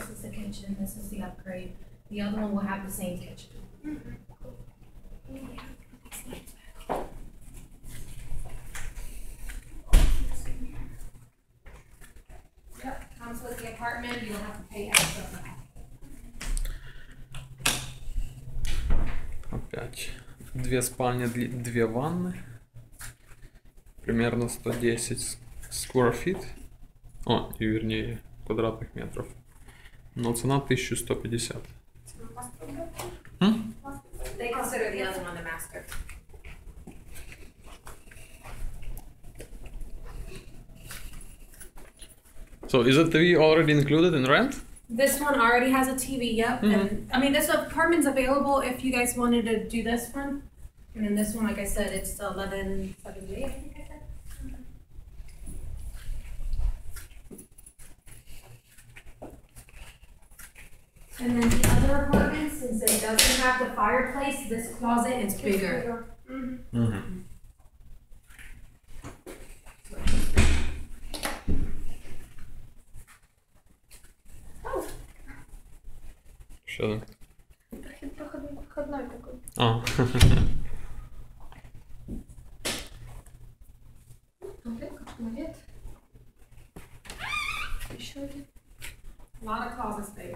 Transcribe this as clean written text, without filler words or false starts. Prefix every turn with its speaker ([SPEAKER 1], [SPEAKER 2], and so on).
[SPEAKER 1] This is the kitchen. This is the upgrade. The other one will have the same kitchen. Yep, comes with the apartment. You don't have to pay extra for that.
[SPEAKER 2] Опять 2 спальни, 2 ванны. Примерно 110 square feet. О, и вернее, квадратных метров. Но цена 1150.
[SPEAKER 1] They consider the other one the master.
[SPEAKER 2] So is the TV already included in rent?
[SPEAKER 1] This one already has a TV, yep. And I mean, this apartment's available if you guys wanted to do this one. And then this one, like I said, it's 1178, I think I said. And then the other apartment, since it doesn't have the fireplace, this closet is bigger.
[SPEAKER 2] Что?
[SPEAKER 3] Проходной такой.
[SPEAKER 2] А.
[SPEAKER 3] Туалет. Еще один.
[SPEAKER 1] A lot of closet space.